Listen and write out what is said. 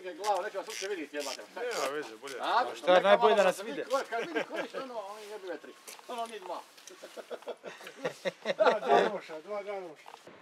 digne glavu, neka vas uopće vidite, jebate. Nema veze, bolje. Šta je najbolje da nas vide? Kad vidi koriš, oni jebi vetri. Ono mi dva. Dva danoša.